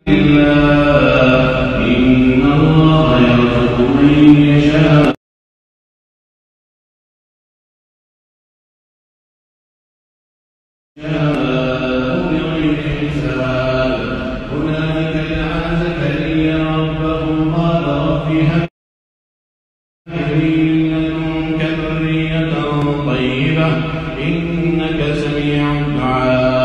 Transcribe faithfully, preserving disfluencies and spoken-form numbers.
إن الله يرزق من يشاء بغير حساب. هنالك دعا زكريا ربه قال رب هب لي من لدنك ذرية طيبة إنك سميع الدعاء.